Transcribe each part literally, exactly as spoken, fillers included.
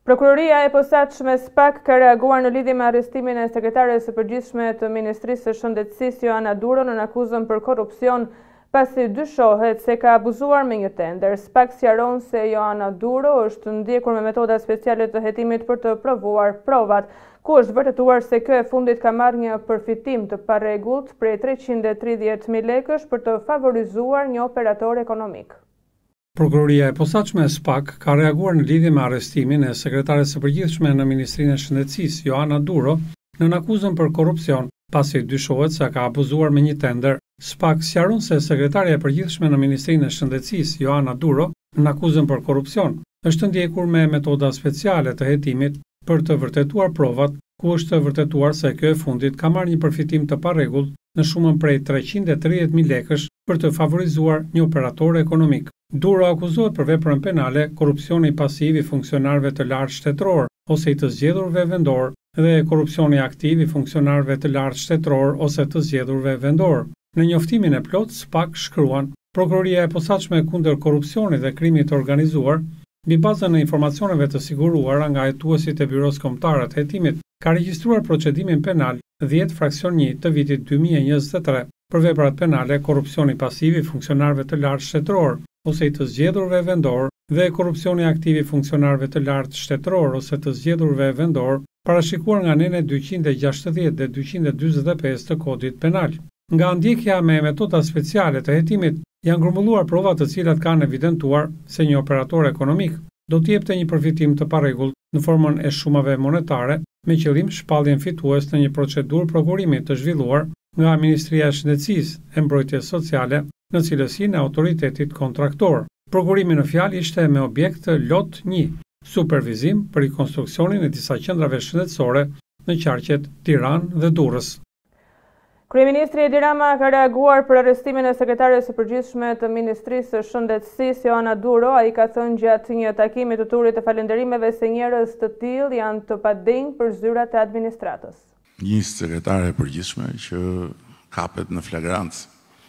Prokuroria e posaçme SPAK ka reaguar në lidhje me arrestimin e sekretares së përgjithshme të Ministrisë së Shëndetësisë Joana Duro në akuzën për korrupsion, pasi dyshohet se ka abuzuar me një tender. SPAK sqaron se Joana Duro është ndjekur me metoda speciale të hetimit për të provuar provat, ku është vërtetuar se kjo e fundit ka marrë një përfitim të parregullt prej treqind e tridhjetë mijë lekësh për të favorizuar një operator ekonomik. Prokuroria e posaçme e SPAK ka reaguar në lidhje me arrestimin e sekretares së përgjithshme në Ministrinë e Shëndetësisë Joana Duro në akuzën për korrupsion, pasi dyshohet se ka abuzuar me një tender. SPAK sqaron se sekretarja e përgjithshme në Ministrinë e Shëndetësisë Joana Duro në akuzën për korrupsion është ndjekur me metoda speciale të hetimit për të vërtetuar provat, ku është vërtetuar se kjo e fundit ka marrë një përfitim të parregullt në shumën prej treqind e tridhjetë mijë lekësh për të favorizuar një operator ekonomik. Duro akuzohet për veprën penale, korrupsioni pasiv i funksionarëve të lartë shtetëror ose i të zgjedhurve vendor dhe korrupsioni aktiv i funksionarëve të lartë shtetëror ose të zgjedhurve vendor. Në njoftimin e plot, SPAK shkruan: Prokuroria e posaçme kundër korrupsionit dhe krimit të organizuar, mbi bazën e informacioneve të siguruara nga hetuesit e Byros Kombëtare të Hetimit, ka regjistruar procedimin penal dhjetë fraksion një të vitit dy mijë e njëzet e tre për veprat penale korrupsioni pasiv i funksionarëve të lartë shtetëror ose i të zgjedhurve vendor dhe korrupsioni aktiv i funksionarëve të lartë shtetëror ose të zgjedhurve vendor, parashikuar nga nene dyqind e gjashtëdhjetë dhe dyqind e dyzet e pesë të Kodit Penal. Nga ndjekja me metoda speciale të hetimit, janë grumbulluar prova të cilat kanë evidentuar se një operator ekonomik do të jepte një përfitim të parregullt në formën e shumave monetare me qëllim shpalljen fitues në një procedurë prokurimi të zhvilluar nga Ministria e Shëndetësisë e Mbrojtjes Sociale në cilësinë e autoritetit kontraktor. Prokurimi në fjalë ishte me objekt lot një, supervizim për rikonstruksionin e disa qendrave shëndetësore në qarqet Tiranë dhe Durrës. Kryeministri Edi Rama ka reaguar për arrestimin e sekretares së përgjithshme të Ministrisë së Shëndetësisë Joana Duro. Ai ka thënë gjatë një takimi të turit të falënderimeve se njerëz të tillë janë të padenjë për zyrat e administratës. Një sekretare e përgjithshme që kapet në flagrancë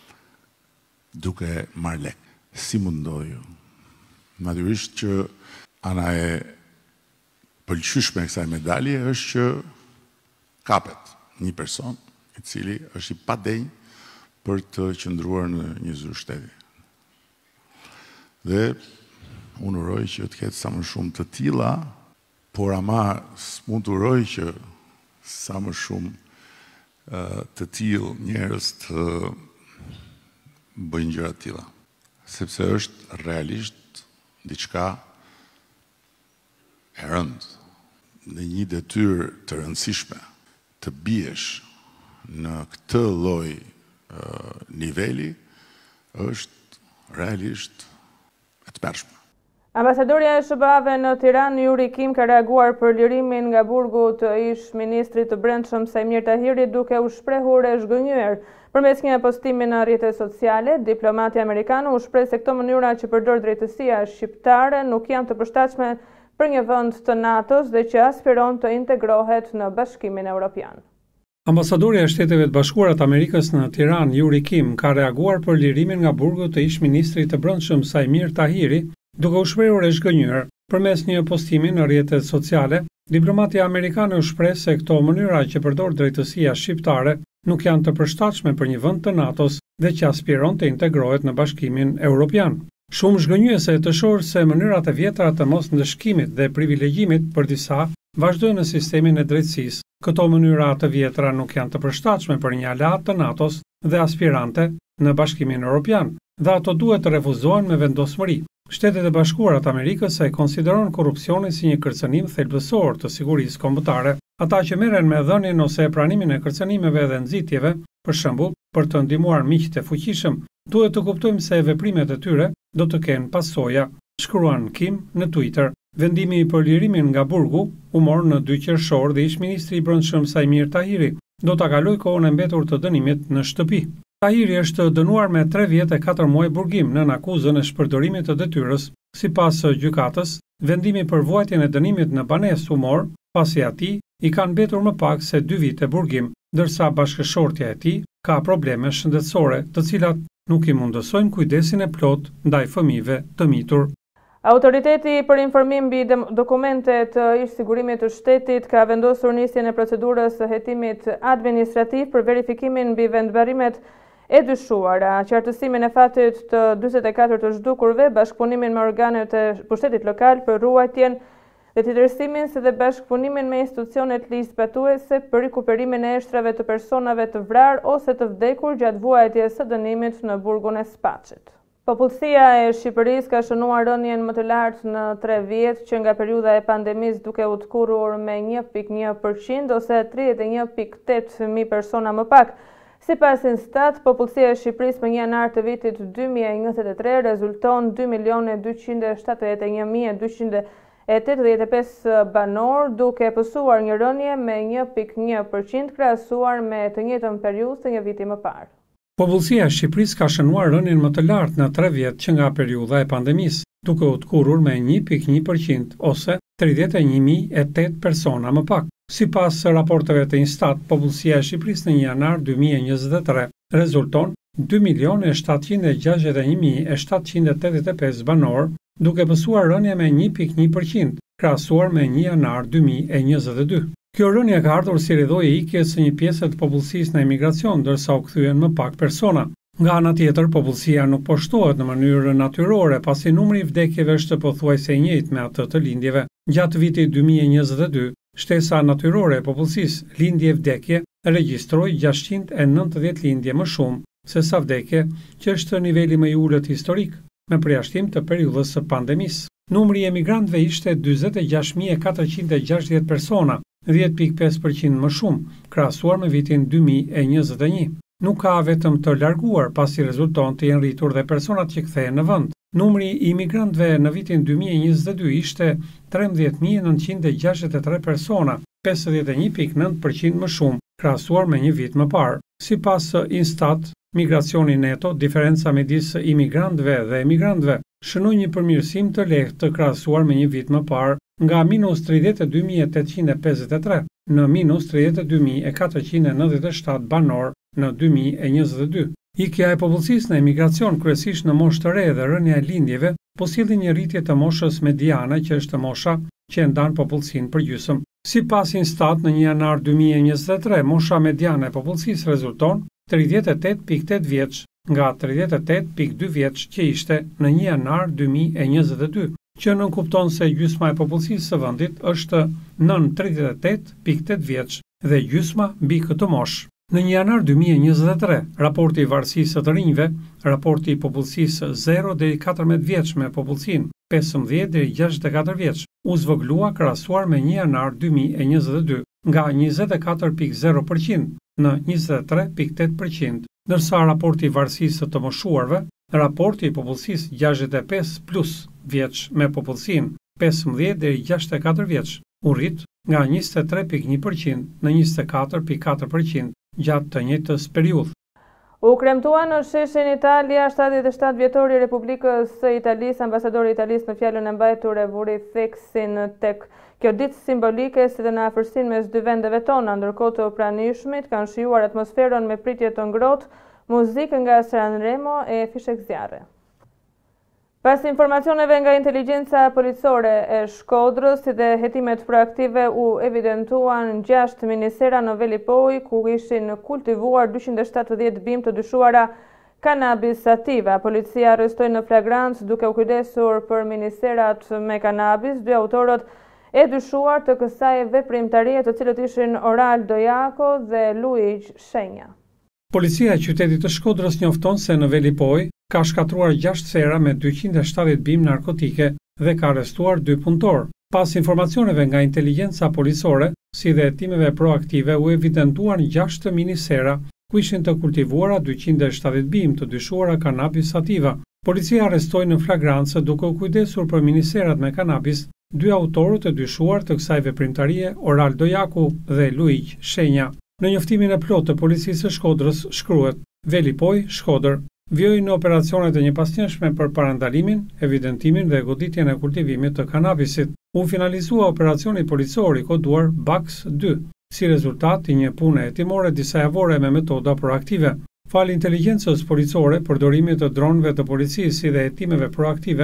duke marrë lek. Si mundoj ju? Natyrisht që ana e pëlqyeshme e kësaj medalje është që kapet një person i cili është i padenjë për të qëndruar në një zyrë shteti. Dhe unë uroj që të ketë sa më shumë të tilla, por ama s'mund të uroj që sa më shumë uh, të tillë njerëz të bëjnë gjëra të tilla, sepse është realisht diçka e rëndë në një detyrë të rëndësishme të biesh në këtë lloj uh, niveli është realisht e tmerrshme. Ambasadorja e S B A-ve në Tiranë, Yuri Kim, ka reaguar për lirimin nga burgu të ish ministrit të Brendshëm Sajmir Tahiri, duke u shprehur e zhgënjur. Përmes një postimi në rrjetet sociale, diplomati amerikan u shpreh se këto mënyra që përdor drejtësia shqiptare nuk janë të përshtatshme për një vend të NATO-s dhe që aspiron të integrohet në Bashkimin Evropian. Ambasadorja e Shteteve të Bashkuara të Amerikës në Tiranë, Yuri Kim, ka reaguar për lirimin nga burgu të ish ministrit të Brendshëm Sajmir Tahiri, duke u shprehur e zhgënjur. Përmes një postimi në rrjetet sociale, diplomati amerikan u shpreh se këto mënyra që përdor drejtësia shqiptare nuk janë të përshtatshme për një vend të NATO-s dhe që aspiron të integrohet në Bashkimin Evropian. Shumë zhgënjuese të shohur se mënyrat e vjetra të mos ndëshkimit dhe privilegjimit për disa vazhdojnë në sistemin e drejtësisë. Këto mënyra të vjetra nuk janë të përshtatshme për një aleat të NATO-s dhe aspirante në Bashkimin Evropian, dhe ato duhet të refuzohen me vendosmëri. Shtetet e Bashkuara të Amerikës e konsideron korrupsionin si një kërcënim thelbësor të sigurisë kombëtare. Ata që merren me dhënien ose pranimin e kërcënimeve dhe nxitjeve, për shembull, për të ndihmuar miqtë e fuqishëm, duhet të kuptojmë se veprimet e tyre do të kenë pasoja, shkruan Kim në Twitter. Vendimi për lirimin nga burgu u mor në dy qershor dhe ish ministri i Brendshëm Sajmir Tahiri do ta kalojë kohën e mbetur të dënimit në shtëpi. Tahiri është dënuar me tre vjet e katër muaj burgim në akuzën e shpërdorimit të detyrës. Sipas gjykatës, vendimi për vuajtjen e dënimit në banesë u mor pasi atij i kanë mbetur më pak se dy vite burgim, ndërsa bashkëshortja e tij ka probleme shëndetësore, të cilat nuk i mundësojnë kujdesin e plot ndaj fëmijëve të mitur. Autoriteti për informim mbi dokumentet të ish sigurimit të shtetit ka vendosur nisjen e procedurës së hetimit administrativ për verifikimin mbi vendbarimet e dyshuara, qartësimin e fatit të dyzet e katër të zhdukurve, bashkëpunimin me organet e pushtetit lokal për ruajtjen dhe tjetërsimin si dhe bashkëpunimin me institucionet ligjzbatuese për rikuperimin e eshtrave të personave të vrarë ose të vdekur gjatë vuajtjes së dënimit në burgun e Spaçit. Popullsia e Shqipërisë ka shënuar rënien më të lartë në tre vjet që nga periudha e pandemisë, duke u tkurrur me një pikë një përqind ose tridhjetë e një pikë tetë mijë persona më pak. Sipas Instat, popullsia e Shqipërisë më një janar të vitit dy mijë e njëzet e tre rezulton dy milion dyqind e shtatëdhjetë e një mijë dyqind e tetëdhjetë e pesë banor, duke pësuar një rënje me një pikë një përqind krahasuar me të njëjtën periudhë të një viti më parë. Popullsia e Shqipërisë ka shënuar rënien më të lartë në tre vjet që nga periudha e pandemisë, duke u tkurrur me një pikë një përqind ose tridhjetë e një mijë e tetë persona më pak. Sipas raporteve të Instat, popullsia e Shqipërisë në një janar dy mijë e njëzet e tre rezulton dy milion shtatëqind e gjashtëdhjetë e një mijë e shtatëqind e tetëdhjetë e pesë banor, duke pësuar rënje me një pikë një përqind, krahasuar me një janar dy mijë e njëzet e dy. Kjo rënje ka ardhur si rrjedhë e ikjes së një pjese të popullsisë në emigracion, ndërsa u kthyen më pak persona. Nga ana tjetër, popullsia nuk po shtohet në mënyrë natyrore, pasi numri i vdekjeve është pothuajse i njëjtë me atë të lindjeve. Gjatë vitit dy mijë e njëzet e dy, shtesa natyrore e popullsisë lindje vdekje regjistroi gjashtëqind e nëntëdhjetë lindje më shumë se sa vdekje, që është niveli më i ulët historik, me përjashtim të periudhës së pandemisë. Numri i emigrantëve ishte dyzet e gjashtë mijë e katërqind e gjashtëdhjetë persona, dhjetë pikë pesë përqind më shumë, krahasuar me vitin dy mijë e njëzet e një. Nuk ka vetëm të larguar, pasi rezulton të jenë rritur dhe personat që kthehen në vend. Numri i imigrantëve në vitin dy mijë e njëzet e dy ishte trembëdhjetë mijë e nëntëqind e gjashtëdhjetë e tre persona, pesëdhjetë e një pikë nëntë përqind më shumë, krahasuar me një vit më parë. Sipas Instat, migracioni neto, diferenca midis imigrantëve dhe emigrantëve, shënoi një përmirësim të lehtë të krahasuar me një vit më parë, nga minus tridhjetë e dy mijë e tetëqind e pesëdhjetë e tre në minus tridhjetë e dy mijë e katërqind e nëntëdhjetë e shtatë banor në dy mijë e njëzet e dy. Ikja e popullsisë në emigracion, kryesisht në moshë të re dhe rënja e lindjeve, po sjellin një rritje të moshës mediane, që është mosha që e ndan popullsinë përgjysmë. Sipas Instat, në një janar dy mijë e njëzet e tre, mosha mediane e popullsisë rezulton tridhjetë e tetë pikë tetë vjeç nga tridhjetë e tetë pikë dy vjeç që ishte në një janar dy mijë e njëzet e dy, që nënkupton se gjysma e popullsisë së vendit është nën tridhjetë e tetë pikë tetë vjeç dhe gjysma mbi këtë moshë. Në një janar dy mijë e njëzet e tre, raporti i varësisë të rinjve, raporti i popullsisë zero deri katërmbëdhjetë vjeç me popullsinë pesëmbëdhjetë deri gjashtëdhjetë e katër vjeç, u zvoglua krahasuar me një janar dy mijë e njëzet e dy, nga njëzet e katër pikë zero përqind në njëzet e tre pikë tetë përqind, ndërsa raporti i varësisë të moshuarve, raporti i popullsisë gjashtëdhjetë e pesë plus vjeç me popullsinë pesëmbëdhjetë deri gjashtëdhjetë e katër vjeç, u rrit nga njëzet e tre pikë një përqind në njëzet e katër pikë katër përqind gjatë të njëjtës periudhë. U kremtua në sheshin Italia shtatëdhjetë e shtatë vjetori i Republikës së Italisë, ambasadori i Italisë në fjalën e mbajtur e vuri theksin tek kjo ditë simbolike si dhe në afërsinë mes dy vendeve tona, ndërkohë të pranishmit kanë shijuar atmosferën me pritje të ngrohtë, muzikë nga Sanremo e fishek zjarre. Pas informacioneve nga inteligjenca policore e Shkodrës si dhe hetimet proaktive, u evidentuan gjashtë minisera në Velipoj, ku ishin kultivuar dyqind e shtatëdhjetë bimë të dyshuara kanabis sativa. Policia arrestoi në flagrancë duke u kujdesur për miniserat me kanabis dy autorët e dyshuar të kësaj veprimtarie, të cilët ishin Oral Dojako dhe Luigi Shenja. Policia e qytetit të Shkodrës njofton se në Velipoj ka shkatruar gjashtë sera me dyqind e shtatëdhjetë bimë narkotike dhe ka arrestuar dy punëtor. Pas informacioneve nga inteligjenca policore, si dhe hetimeve proaktive, u evidentuan gjashtë minisera ku ishin të kultivuara dyqind e shtatëdhjetë bimë të dyshuara kanabis sativa. Policia arrestoi në flagrancë duke u kujdesur për miniserat me kanabis dy autorët e dyshuar të kësaj veprimtarie, Oral Dojaku dhe Luigi Shenja. Në njoftimin e plotë të policisë së Shkodrës shkruhet: Velipoj, Shkodër, vjoj në operacionet e njëpasnjëshme për parandalimin, evidentimin dhe goditjen e kultivimit të kanabisit. U finalizua operacioni policor i koduar Baks dy, si rezultat i një pune hetimore disa javore me metoda proaktive. Fal inteligjencës policore, përdorimit të dronëve të policisë si dhe hetimeve proaktive,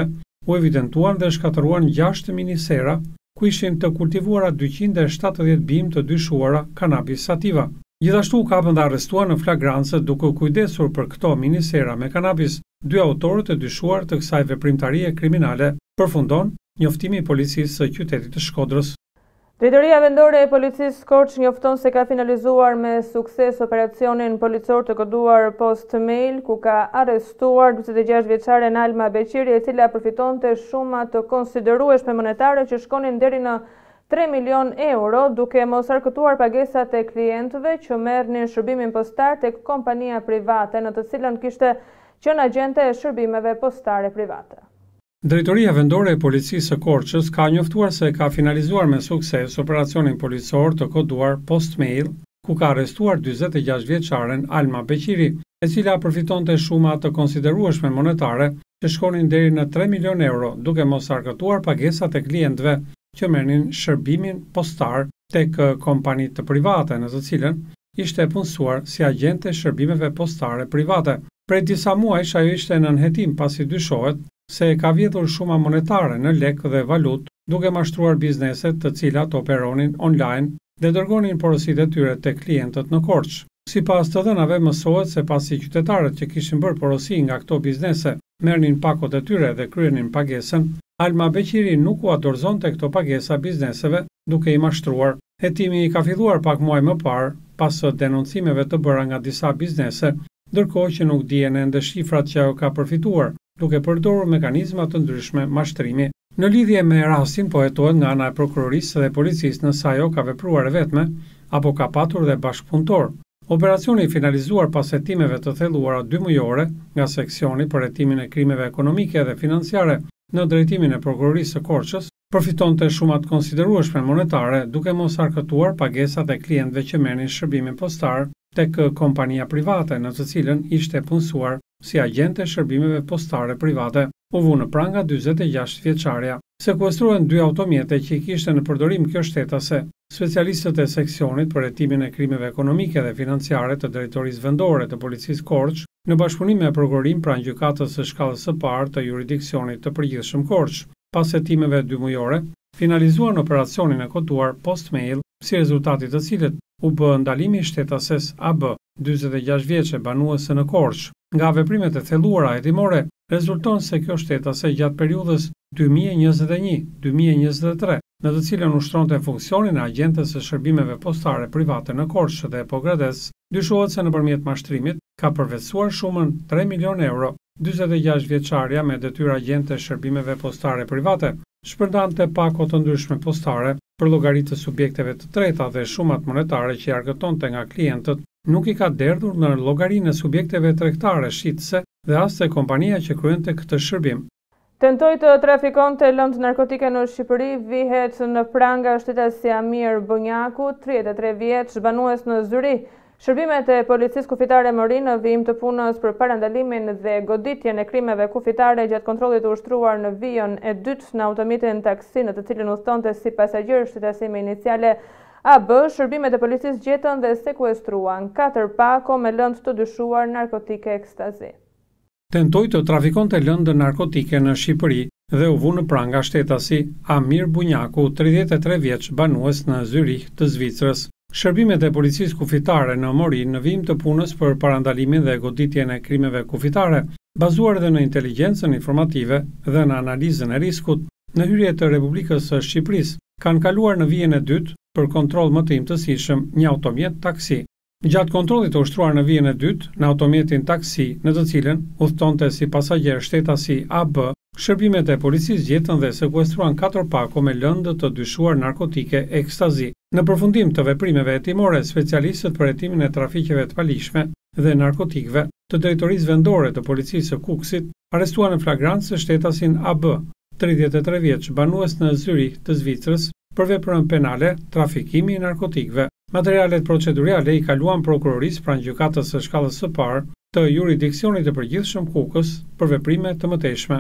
u evidentuan dhe shkatëruan gjashtë minisera, ku ishin të kultivuara dyqind e shtatëdhjetë bimë të dyshuara kanabis sativa. Gjithashtu u kapën dhe arrestuan në flagrancë duke u kujdesur për këto minisera me kanabis dy autorët e dyshuar të kësaj veprimtarie kriminale, përfundon njoftimi i policisë së qytetit të Shkodrës. Drejtoria vendore e policisë Korç njofton se ka finalizuar me sukses operacionin policor të koduar post mail, ku ka arrestuar njëzet e gjashtë vjeçaren Alma Beqiri, e cila përfitonte shuma të konsiderueshme monetare që shkonin deri në tre milion euro, duke mos arkëtuar pagesat e klientëve që merrnin shërbimin postar tek kompania private, në të cilën kishte qenë agjente e shërbimeve postare private. Drejtoria vendore e policisë së Korçës ka njoftuar se ka finalizuar me sukses operacionin policor të koduar post mail, ku ka arrestuar dyzet e gjashtë vjeçaren Alma Beqiri, e cila përfitonte shuma të konsiderueshme monetare që shkonin deri në tre milion euro, duke mos arkëtuar pagesat e klientëve që merrnin shërbimin postar tek kompani të private, në të cilën ishte punësuar si agjente shërbimeve postare private. Prej disa muajsh ajo ishte në nënhetim pasi dyshohet se ka vjedhur shuma monetare në lek dhe valut, duke mashtruar bizneset të cilat operonin online dhe dërgonin porositë e tyre tek klientët në Korçë. Sipas të dhënave mësohet se pasi qytetarët që kishin bërë porosi nga këto biznese merrnin pakot e tyre dhe kryenin pagesën, Alma Beqiri nuk u dorëzonte këto pagesa bizneseve duke i mashtruar. Hetimi ka filluar pak muaj më parë pas denoncimeve të bëra nga disa biznese, ndërkohë që nuk dihen ende shifrat që ajo ka përfituar, duke përdorur mekanizma të ndryshme mashtrimi. Në lidhje me rastin po hetohet nga ana e prokurorisë dhe policisë nëse ajo ka vepruar e vetme apo ka patur dhe bashkëpunëtor. Operacioni i finalizuar pas hetimeve të thelluara dy mujore nga seksioni për hetimin e krimeve ekonomike dhe financiare në drejtimin e prokurorisë së Korçës, përfitonte shuma të konsiderueshme monetare duke mos arkëtuar pagesat e klientëve që merrnin shërbimin postar tek kompania private, në të cilën ishte punësuar si agjente shërbimeve postare private. U vu në pranga dyzet e gjashtë vjeçaria. Sekuestruan dy automjete që i kishte në përdorim kjo shtetase. Specialistët e seksionit për hetimin e krimeve ekonomike dhe financiare të Drejtorisë Vendore të Policisë Korçë, në bashkëpunim me prokurorin pranë gjykatës së shkallës së parë të jurisdiksionit të përgjithshëm Korçë, pas hetimeve dy mujore, finalizuan operacionin e koduar post mail, si rezultati të cilit u bë ndalimi i shtetases A B, dyzet e gjashtë vjeçe banuese në Korçë. Nga veprimet e thelluara hetimore, rezulton se kjo shtetase gjatë periudhës dy mijë e njëzet e një - dy mijë e njëzet e tre, në të cilën ushtronte funksionin e agjentes së shërbimeve postare private në Korçë dhe Pogrades, dyshohet se nëpërmjet mashtrimit ka përvetësuar shumën tre milion euro. dyzet e gjashtë vjeçaria me detyrë agjente shërbimeve postare private shpërndante pako të ndryshme postare për llogaritë të subjekteve të treta dhe shumat monetare që i arkëtonte nga klientët nuk i ka derdhur në llogarinë e subjekteve tregtare shitëse dhe as te kompania që kryente këtë shërbim. Tentoi të trafikonte lëndë narkotike në Shqipëri, vihet në pranga shtetasi Amir Bunjaku, tridhjetë e tre vjeç, banues në Zyri. Shërbimet e policisë kufitare më rinë në vijim të punës për parandalimin dhe goditjen e krimeve kufitare gjatë kontrollit të ushtruar në vijën e dytë në automjetin taksi në të cilën udhëtonte si pasagjer shtetasi me iniciale A B, shërbimet e policisë gjetën dhe sekuestruan katër pako me lëndë të dyshuar narkotike ekstazi. Tentoi të trafikonte lëndë narkotike në Shqipëri dhe u vu në pranga shtetasi Amir Bunjaku, tridhjetë e tre vjeç, banues në Zyrih të Zvicrës. Shërbimet e policisë kufitare në Morin në vijim të punës për parandalimin dhe goditjen e krimeve kufitare, bazuar edhe në inteligjencën informative dhe në analizën e riskut, në hyrje të Republikës së Shqipërisë, kanë kaluar në vijën e dytë për kontroll më të imtësishëm një automjet taksi. Gjatë kontrollit të ushtruar në vijën e dytë, në automjetin taksi, në të cilën udhëtonte si pasagjer shtetasi A B, shërbimet e policisë gjetën dhe sekuestruan katër pako me lëndë të dyshuar narkotike ekstazi. Në përfundim të veprimeve hetimore, specialistët për hetimin e trafikeve të palishme dhe narkotikëve të Drejtorisë Vendore të Policisë së Kukësit arrestuan në flagrancë shtetasin A B, tridhjetë e tre vjeç, banues në Zyrih të Zvicrës, për veprën penale trafikimi i narkotikëve. Materialet procedurale i kaluan prokurorisë pranë gjykatës së shkallës së parë të jurisdiksionit të përgjithshëm Kukës për veprime të mëtejshme.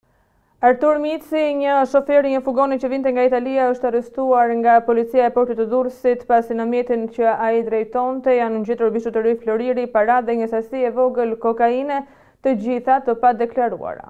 Artur Mici, një shofer i një fugoni që vinte nga Italia, është arrestuar nga policia e portit të Durrësit pasi në mjetin që ai drejtonte janë ngjitur bishutëri floriri, para dhe një sasi e vogël kokaine, të gjitha të padeklaruara.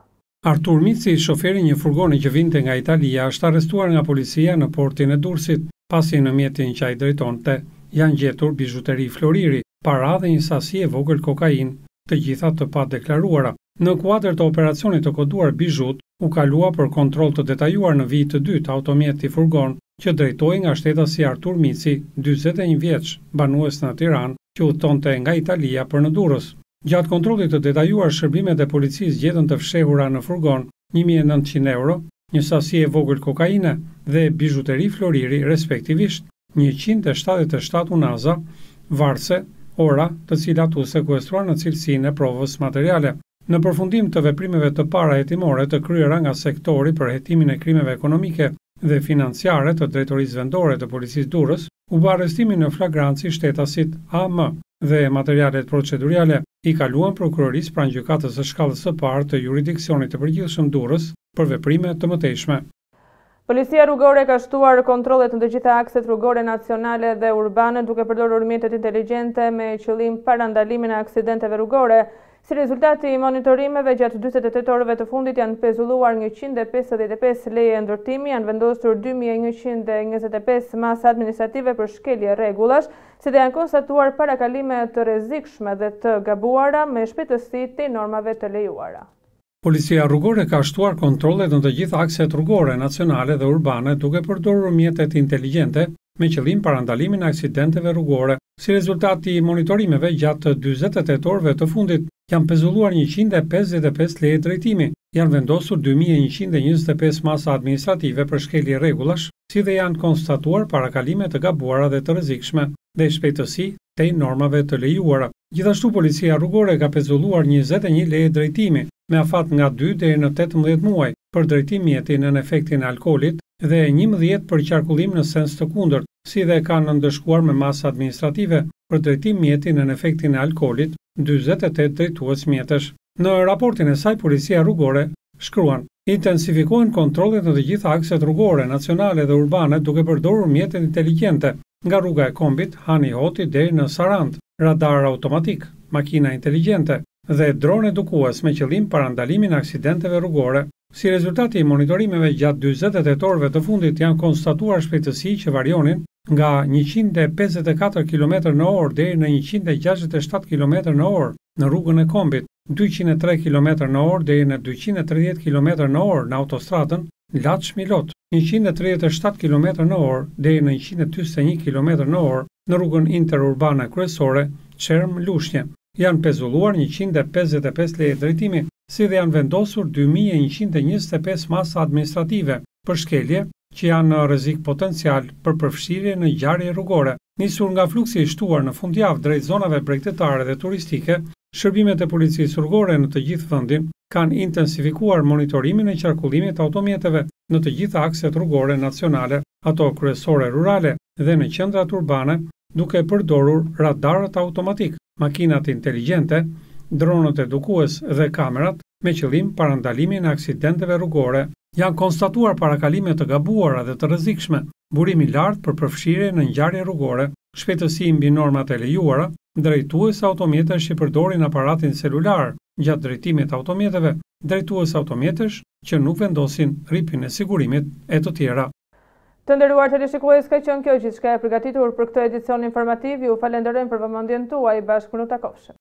Artur Mici, shoferi një furgoni që vinte nga Italia, është arrestuar nga policia në portin e Durrësit, pasi në mjetin që ai drejtonte janë gjetur bizhuteri floriri, para dhe një sasi e vogël kokainë, të gjitha të padeklaruara. Në kuadër të operacionit të koduar bizhut, u kalua për kontroll të detajuar në vijë të dytë automjeti furgon që drejtoi nga shtetasi Artur Mici, dyzet e një vjeç, banues në Tiranë, që udhtonte nga Italia për në Durrës. Gjatë kontrollit të detajuar, shërbimet e policisë gjetën të fshehura në furgon një mijë e nëntëqind euro, një sasi e vogël kokaine dhe bizhuteri floriri, respektivisht njëqind e shtatëdhjetë e shtatë unaza, varse, ora, të cilat u sekuestruan në cilësinë e provës materiale. Në përfundim të veprimeve të para hetimore të kryera nga sektori për hetimin e krimeve ekonomike dhe financiare të Drejtorisë Vendore të Policisë Durrës, u bë arrestimi në flagrancë i shtetasit A M dhe materialet procedurale i kaluan prokurorisë pranë gjykatës së shkallës së parë të jurisdiksionit të përgjithshëm Durrës për veprime të mëtejshme. Policia rrugore ka shtuar kontrollet në të gjitha akset rrugore nacionale dhe urbane duke përdorur mjetet inteligjente me qëllim parandalimin e aksidenteve rrugore. Si rezultati i monitorimeve gjatë dyzet e tetë orëve të fundit janë pezulluar njëqind e pesëdhjetë e pesë leje ndërtimi, janë vendosur dy mijë e njëqind e njëzet e pesë masa administrative për shkelje rregullash, si dhe janë konstatuar parakalime të rrezikshme dhe të gabuara me shpejtësi të normave të lejuara. Policia rrugore ka shtuar kontrollet në të gjitha akset rrugore nacionale dhe urbane duke përdorur mjetet inteligjente me qëllim parandalimin e aksidenteve rrugore. Si rezultati i monitorimeve gjatë dyzet e tetë orëve të fundit, janë pezulluar njëqind e pesëdhjetë e pesë leje drejtimi, janë vendosur dy mijë e njëqind e njëzet e pesë masa administrative për shkelje rregullash, si dhe janë konstatuar parakalime të gabuara dhe të rrezikshme dhe shpejtësi tej normave të lejuara. Gjithashtu policia rrugore ka pezulluar njëzet e një leje drejtimi me afat nga dy deri në tetëmbëdhjetë muaj për drejtim mjeti në efektin e alkoolit dhe njëmbëdhjetë për qarkullim në sens të kundërt, si dhe kanë ndëshkuar me masa administrative për drejtim mjeti në efektin e alkoolit dyzet e tetë drejtues mjetësh. Në raportin e saj, policia rrugore shkruan: intensifikohen kontrollet në të gjitha akset rrugore nacionale dhe urbane duke përdorur mjetet inteligjente, nga rruga e Kombit, Hani Hoti deri në Sarand, radar automatik, makina inteligjente dhe dron edukues me qëllim parandalimin e aksidenteve rrugore. Si rezultati i monitorimeve gjatë dyzet e tetë orëve të fundit janë konstatuar shpejtësi që varionin nga njëqind e pesëdhjetë e katër kilometër në orë deri në njëqind e gjashtëdhjetë e shtatë kilometër në orë në rrugën e Kombit, dyqind e tre kilometër në orë deri në dyqind e tridhjetë kilometër në orë në autostradën Laç-Milot, njëqind e tridhjetë e shtatë kilometër në orë deri në njëqind e njëzet e një kilometër në orë në rrugën interurbane kryesore Çerm-Lushnje. Janë pezulluar njëqind e pesëdhjetë e pesë leje drejtimi, si dhe janë vendosur dy mijë e njëqind e njëzet e pesë masa administrative për shkelje që janë në rrezik potencial për përfshirje në ngjarje rrugore. Nisur nga fluksi i shtuar në fundjavë drejt zonave bregtetare dhe turistike, shërbimet e policisë rrugore në të gjithë vendin kanë intensifikuar monitorimin e qarkullimit të automjeteve në të gjitha akset rrugore nacionale, ato kryesore rurale dhe në qendrat urbane, duke përdorur radarët automatik, makinat inteligjente, dronët edukues dhe kamerat me qëllim parandalimin e aksidenteve rrugore. Janë konstatuar parakalime të gabuara dhe të rrezikshme, burim i lartë për përfshirje në ngjarje rrugore, shpejtësi mbi normat e lejuara, drejtues automjetesh që përdorin aparatin celular gjatë drejtimit të automjeteve, drejtues automjetesh që nuk vendosin rripin e sigurimit e të tjera. Të nderuar teleshikues, ka qenë kjo gjithçka e përgatitur për këtë edicion informativ. Ju falenderojmë për vëmendjen tuaj. Bashkë në takofshëm.